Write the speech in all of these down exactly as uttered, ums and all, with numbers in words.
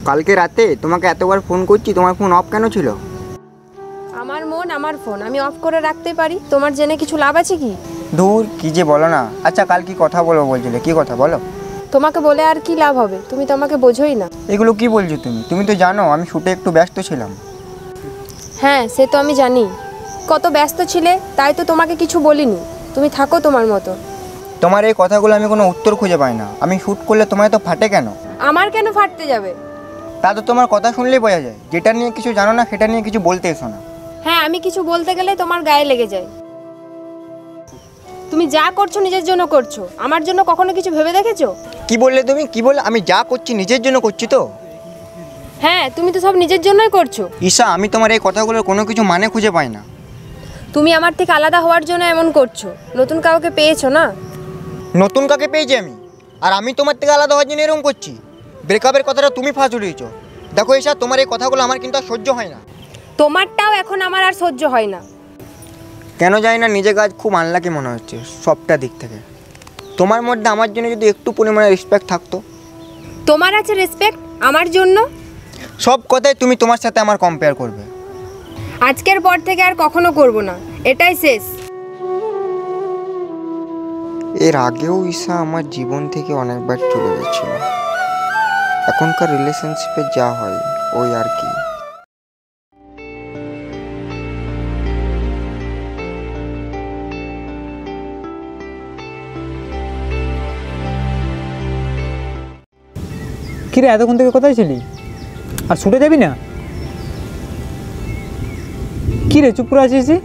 কালকে রাতে তোমাকে এতবার ফোন করছি, তোমার ফোন অফ কেন ছিল? আমার মন আমার ফোন আমি অফ করে রাখতে পারি, তোমার জেনে কিছু লাভ আছে কি? দূর, কি যে বলো না। আচ্ছা কাল কি কথা বলবো বলছিলে, কি কথা বলো? তোমাকে বলে আর কি লাভ হবে, তুমি তো আমাকে বোঝোই না। এগুলো কি বলছো তুমি? তুমি তো জানো আমি শুটে একটু ব্যস্ত ছিলাম। হ্যাঁ সে তো আমি জানি, কত ব্যস্ত ছিলে তাই তো তোমাকে কিছু বলিনি। তুমি থাকো তোমার মতো। তোমার এই কথাগুলো আমি কোনো উত্তর খুঁজে পাই না। আমি শ্যুট করলে তোমার তো ফাটে কেন? আমার কেন ফাটতে যাবে? তা তো তোমার কথা শুনলেই বোঝা যায়, যেটা নিয়ে কিছু জানো না সেটা নিয়ে কিছু বলতে এসো না। হ্যাঁ আমি কিছু বলতে গেলে তোমার গায়ে লেগে যায়। তুমি যা করছো নিজের জন্য করছো, আমার জন্য কখনো কিছু ভেবে দেখেছো? কি বললে তুমি? কি বললে? আমি যা করছি নিজের জন্য করছি তো। হ্যাঁ তুমি তো সব নিজের জন্যই করছো। ঈশা, আমি তোমার এই কথাগুলোর কোনো কিছু মানে খুঁজে পাই না। তুমি আমার থেকে আলাদা হওয়ার জন্য এমন করছো। নতুন কাউকে পেয়েছো না? নতুন কাকে পেয়েছি আমি? আর আমি তোমার থেকে আলাদা হওয়ার জন্য এরকম করছি? ব্রেকআপের কথাটা তুমি ফাঁস উঠিয়েছো। দেখো ঈশা, তোমার এই কথাগুলো আমার কিন্তু আর সহ্য হয় না। তোমারটাও এখন আমার আর সহ্য হয় না। কেন জানি না, নিজেকে আজ খুব আনলাকি মনে হচ্ছে সবটা দিক থেকে। তোমার মধ্যে আমার জন্য যদি একটু পরিমাণে রেসপেক্ট থাকতো। তোমার আছে রেসপেক্ট আমার জন্য? সব কথাই তুমি তোমার সাথে আমার কম্পেয়ার করবে। আজকের পর থেকে আর কখনো করব না, এটাই শেষ। এর আগেও ঈশা আমার জীবন থেকে অনেকবার চলে গেছিল। এখনকার রিলেশনশিপে যা হয় ওই আর কি। কিরে এতক্ষণ থেকে কোথায় ছিলি? আর ছুটে যাবি না? কি রে চুপ করে আছিস যে?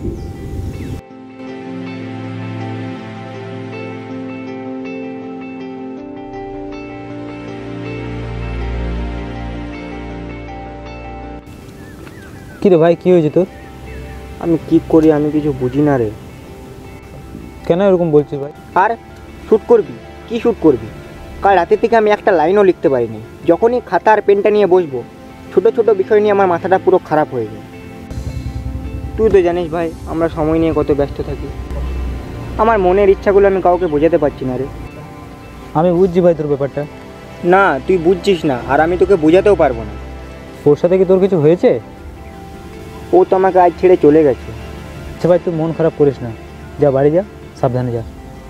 কি রে ভাই, কি হয়েছে তোর? আমি কি করি আমি কিছু বুঝি না রে। কেন এরকম বলছিস ভাই? আর শ্যুট করবি? কি শ্যুট করবি? কাল রাতে থেকে আমি একটা লাইনও লিখতে পারিনি। যখনই খাতা আর পেনটা নিয়ে বসবো, ছোটো ছোটো বিষয় নিয়ে আমার মাথাটা পুরো খারাপ হয়ে যায়। তুই তো জানিস ভাই আমরা সময় নিয়ে কত ব্যস্ত থাকি। আমার মনের ইচ্ছাগুলো আমি কাউকে বোঝাতে পারছি না রে। আমি বুঝছি ভাই তোর ব্যাপারটা। না তুই বুঝছিস না, আর আমি তোকে বোঝাতেও পারবো না। ওর সাথে কি তোর কিছু হয়েছে? ও তো আমাকে আজ ছেড়ে চলে গেছে। আচ্ছা ভাই তুই মন খারাপ করিস না, যা বাড়ি যা, সাবধানে যা।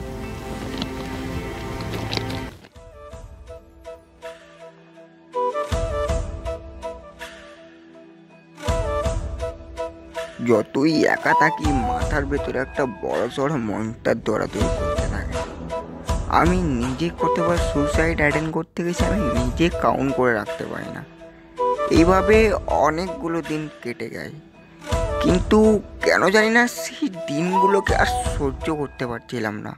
যতই একা থাকি মাথার ভেতরে একটা বড় সড়ো মনটার দৌড়াদৌড়ি করতে থাকে। আমি নিজে কতবার সুসাইড অ্যাটেন্ড করতে গেছি আমি নিজে কাউন্ট করে রাখতে পারি না। এইভাবে অনেকগুলো দিন কেটে যায়, কিন্তু কেন জানি না সেই দিনগুলোকে আর সহ্য করতে পারছিলাম না।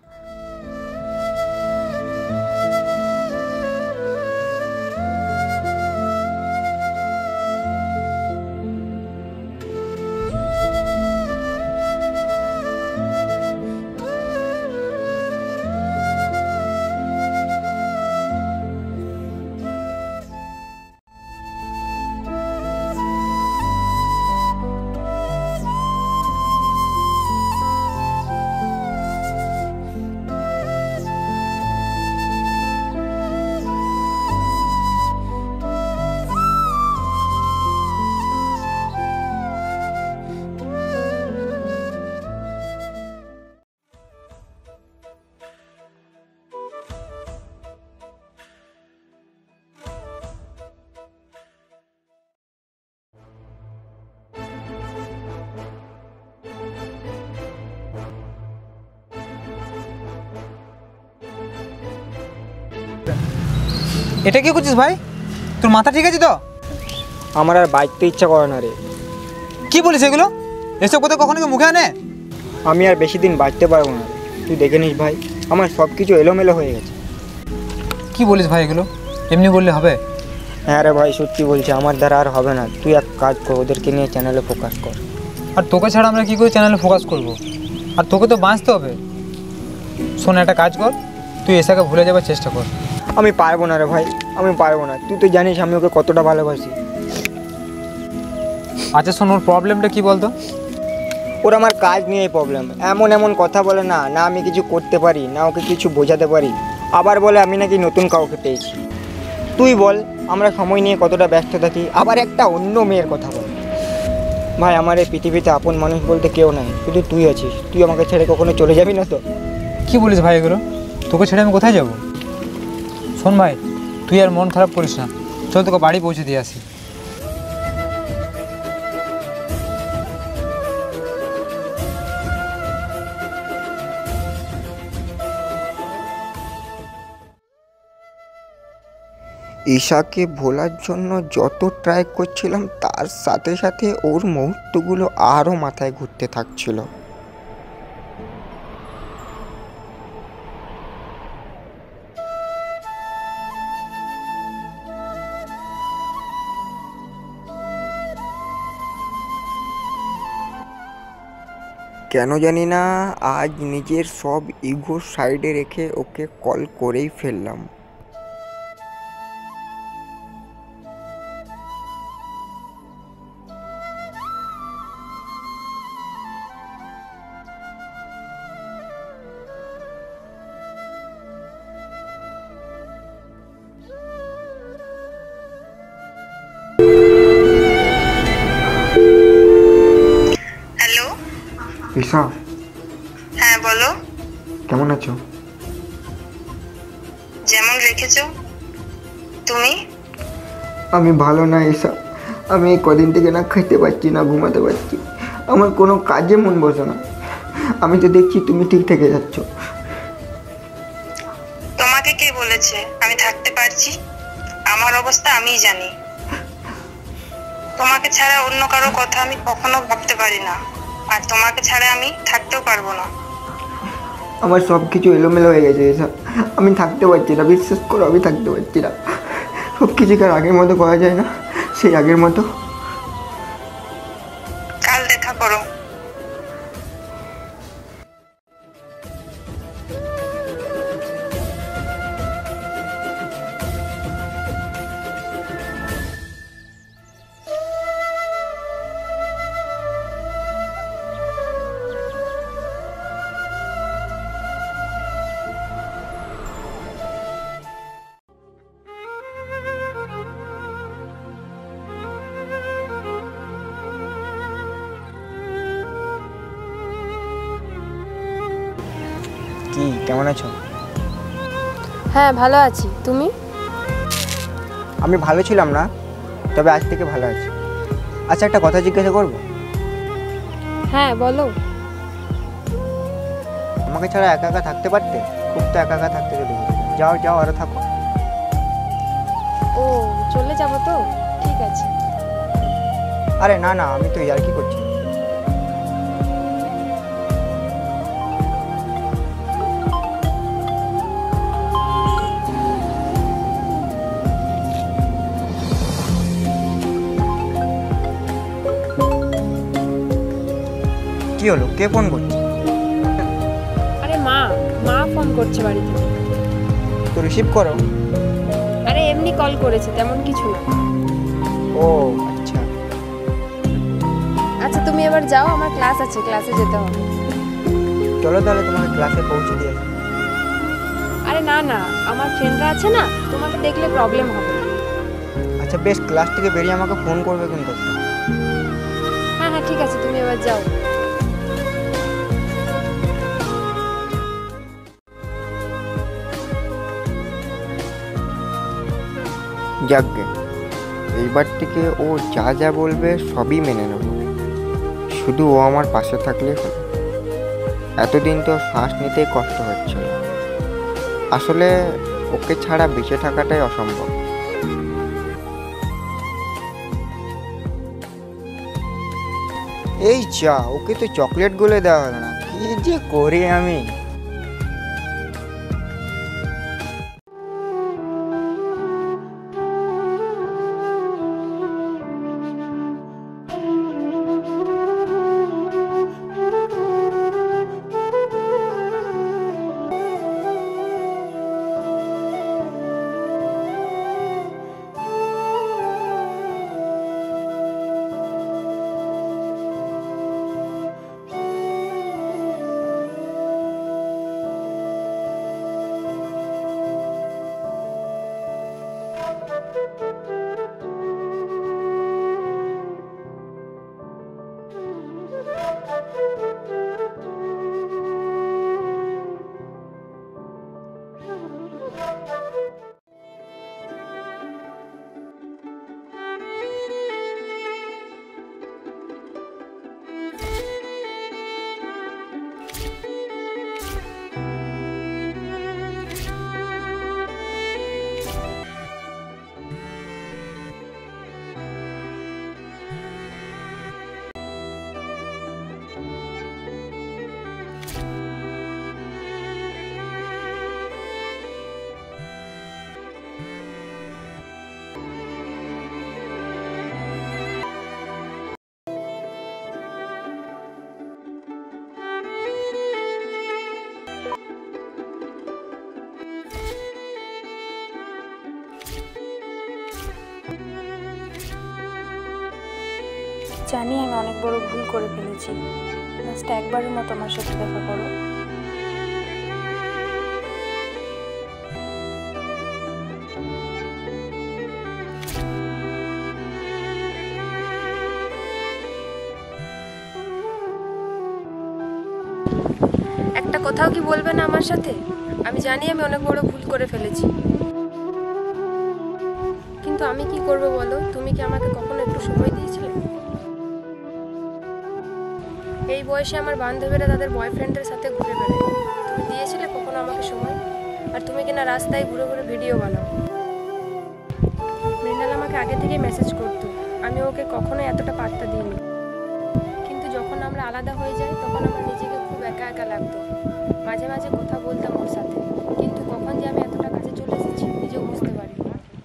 এটা কি করছিস ভাই? তোর মাথা ঠিক আছে তো? আমার আর বাঁচতে ইচ্ছা করে না রে। কি বলিস এগুলো? এসব কথা কখনো কি মুখে আনে? আমি আর বেশি দিন বাঁচতে পারবো না। তুই দেখে নিস ভাই, আমার সব কিছু এলোমেলো হয়ে গেছে। কি বলিস ভাই এগুলো? এমনি বললে হবে? হ্যাঁ রে ভাই সত্যি বলছি, আমার দ্বারা আর হবে না। তুই এক কাজ কর, ওদেরকে নিয়ে চ্যানেলে ফোকাস কর। আর তোকে ছাড়া আমরা কী করে চ্যানেলে ফোকাস করব? আর তোকে তো বাঁচতে হবে। শোন একটা কাজ কর, তুই এসাকে ভুলে যাবার চেষ্টা কর। আমি পারবো না রে ভাই, আমি পারবো না। তুই তো জানিস আমি ওকে কতটা ভালোবাসি। আচ্ছা শোন, ওর প্রবলেমটা কী বলতো? ওর আমার কাজ নিয়েই প্রবলেম। এমন এমন কথা বলে না, না আমি কিছু করতে পারি, না ওকে কিছু বোঝাতে পারি। আবার বলে আমি নাকি নতুন কাউকে পেয়েছি। তুই বল আমরা সময় নিয়ে কতটা ব্যস্ত থাকি, আবার একটা অন্য মেয়ের কথা বল। ভাই আমার এই পৃথিবীতে আপন মানুষ বলতে কেউ নাই, শুধু তুই আছিস। তুই আমাকে ছেড়ে কখনো চলে যাবি না তো? কি বলিস ভাই এগুলো? তোকে ছেড়ে আমি কোথায় যাব? শোন ভাই, তুই আর মন খারাপ করিস না, চল তোকে বাড়ি পৌঁছে দিয়ে আসি। ঈশাকে ভোলার জন্য যত ট্রাই করছিলাম তার সাথে সাথে ওর মুহূর্তগুলো আরও মাথায় ঘুরতে থাকছিল। কেন জানি না আজ নিজের সব ইগো সাইডে রেখে ওকে কল করেই ফেললাম। হ্যালো। ঈশা, হ্যাঁ বলো। কেমন আছো? যেমন রেখেছো। তুমি? আমি ভালো না ঈশা। আমি এই কদিন থেকে না খেতে পারছি না, ঘুমাতে পারছি, আমার কোনো কাজে মন বসে না। আমি তো দেখছি তুমি ঠিক থেকে যাচ্ছ। তোমাকে কে বলেছে আমি থাকতে পারছি? আমার অবস্থা আমিই জানি। তোমাকে ছাড়া অন্য কারো কথা আমি কখনো ভাবতে পারি না, আর তোমাকে ছাড়া আমি থাকতেও পারবো না। আমার সব কিছু এলোমেলো হয়ে গেছে ঈশা, আমি থাকতে পারছি না, বিশ্বাস করো আমি থাকতে পারছি না। সব কিছুকে আর আগের মতো করা যায় না, সেই আগের মতো। কাল দেখা করো। কি কেমন আছো? হ্যাঁ ভালো আছি, তুমি? আমি ভালো ছিলাম না, তবে আজ থেকে ভালো আছি। আচ্ছা একটা কথা জিজ্ঞাসা করবো? হ্যাঁ বলো। আমাকে ছাড়া একা একা থাকতে পারতে? খুব তো একা একা থাকতে চলে যাও, যাও আরো থাকো। ও চলে যাবো তো, ঠিক আছে। আরে না না, আমি তো ইয়ার কি করছি। কি হলো, কে ফোন করছে? আরে মা, মা ফোন করছে বাড়ি থেকে। তো রিসিভ করো। আরে এমনি কল করেছে, তেমন কিছু না। ও আচ্ছা। আচ্ছা তুমি এবার যাও, আমার ক্লাস আছে, ক্লাসে যেতে হবে। চলো তাহলে তোমাকে ক্লাসে পৌঁছে দিয়ে আসি। আরে না না, আমার ফ্রেন্ডরা আছে না, তোমাকে দেখলে প্রবলেম হবে। আচ্ছা বেশ, ক্লাস থেকে বেরিয়ে আমাকে ফোন করবে কিন্তু। হ্যাঁ হ্যাঁ ঠিক আছে, তুমি এবার যাও। যাকগে, এইবার থেকে ও যা যা বলবে সবই মেনে নেব, শুধু ও আমার পাশে থাকলেই হলো। এতদিন তো শ্বাস নিতেই কষ্ট হচ্ছিল, আসলে ওকে ছাড়া বেঁচে থাকাটাই অসম্ভব। এই যা, ওকে তো চকলেট গুলো দেওয়া হলো না, কি যে করি আমি। জানি আমি অনেক বড় ভুল করে ফেলেছি। লাস্ট একবারের মতো আমার সাথে দেখা করো। একটা কথাও কি বলবে না আমার সাথে? আমি জানি আমি অনেক বড় ভুল করে ফেলেছি, কিন্তু আমি কি করব বলো? তুমি কি আমাকে কখনো একটু সময় দিয়েছিলে? এই বয়সে আমার বান্ধবীরা তাদের বয়ফ্রেন্ডের সাথে ঘুরে বেড়ায়, তুমি দিয়েছিলে কখনো আমাকে সময়? আর তুমি কিনা রাস্তায় ঘুরে ঘুরে ভিডিও বানাও। মৃণাল আমাকে আগে থেকেই মেসেজ করতো, আমি ওকে কখনো এতটা পাত্তা দিইনি। কিন্তু যখন আমরা আলাদা হয়ে যাই তখন আমার নিজেকে খুব একা একা লাগতো। মাঝে মাঝে কথা বলতাম ওর সাথে, কিন্তু কখন যে আমি এতটা কাছে চলে এসেছি নিজেও বুঝতে পারি।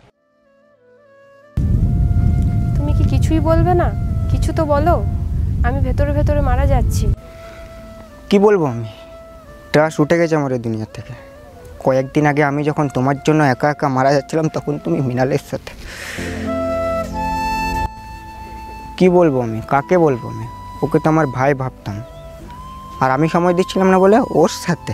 তুমি কি কিছুই বলবে না? কিছু তো বলো, আমি ভেতরে ভেতরে মারা যাচ্ছি। কি বলবো আমি? ট্রাস্ট উঠে গেছে আমার এই দুনিয়া থেকে। কয়েকদিন আগে আমি যখন তোমার জন্য একা একা মারা যাচ্ছিলাম তখন তুমি মৃণালের সাথে। কি বলবো আমি, কাকে বলবো আমি? ওকে তো আমার ভাই ভাবতাম, আর আমি সময় দিচ্ছিলাম না বলে ওর সাথে।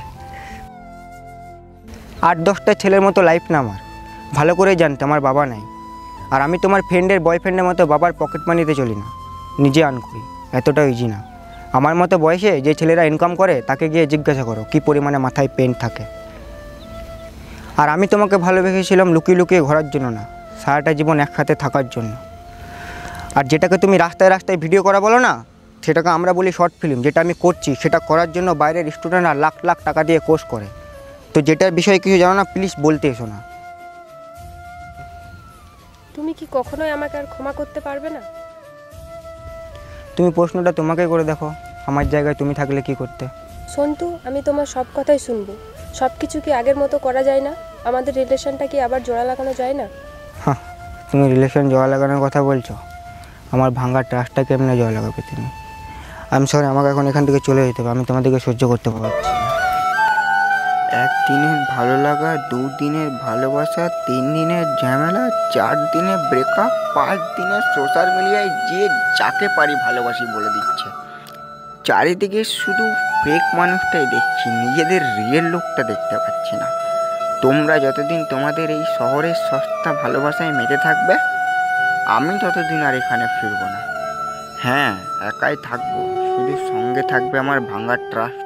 আট দশটা ছেলের মতো লাইফ না আমার, ভালো করে জানতে আমার বাবা নাই। আর আমি তোমার ফ্রেন্ডের বয়ফ্রেন্ডের মতো বাবার পকেট মানিতে চলি না, নিজে আর্ন করি। এতটা ইজি না। আমার মতো বয়সে যে ছেলেরা ইনকাম করে তাকে গিয়ে জিজ্ঞাসা করো কী পরিমাণে মাথায় পেন থাকে। আর আমি তোমাকে ভালোবেসেছিলাম লুকিয়ে লুকিয়ে ঘোরার জন্য না, সারাটা জীবন একসাথে থাকার জন্য। আর যেটাকে তুমি রাস্তায় রাস্তায় ভিডিও করা বলো না, সেটাকে আমরা বলি শর্ট ফিল্ম। যেটা আমি করছি সেটা করার জন্য বাইরের স্টুডেন্টরা লাখ লাখ টাকা দিয়ে কোর্স করে। তো যেটার বিষয়ে কিছু জানো না প্লিজ বলতে এসো না। তুমি কি কখনোই আমাকে আর ক্ষমা করতে পারবে না? তুমি প্রশ্নটা তোমাকে করে দেখো, আমার জায়গায় তুমি থাকলে কি করতে? সন্তু, আমি তোমার সব কথাই শুনবো। সব কিছু কি আগের মতো করা যায় না? আমাদের রিলেশনটা কি আবার জোড়া লাগানো যায় না? হ্যাঁ, তুমি রিলেশন জোড়া লাগানোর কথা বলছো, আমার ভাঙা ট্রাস্টটা কেমনে জোড়া লাগাবে তুমি? আমি সরি, আমাকে এখন এখান থেকে চলে যেতে হবে। আমি তোমাদেরকে সহ্য করতে পারছি না। একদিনের ভালো লাগা, দুদিনের ভালোবাসা, তিন দিনের ঝামেলা, চার দিনের ব্রেকআপ, পাঁচ দিনের সোশ্যাল মিডিয়ায় যে যাকে পারি ভালোবাসি বলে দিচ্ছে। চারিদিকে শুধু ফেক মানুষটাই দেখছি, নিজেদের রিয়েল লোকটা দেখতে পাচ্ছি না। তোমরা যতদিন তোমাদের এই শহরের সস্তা ভালোবাসায় মেতে থাকবে, আমি ততদিন আর এখানে ফিরবো না। হ্যাঁ, একাই থাকবো, শুধু সঙ্গে থাকবে আমার ভাঙা ট্রাস্ট।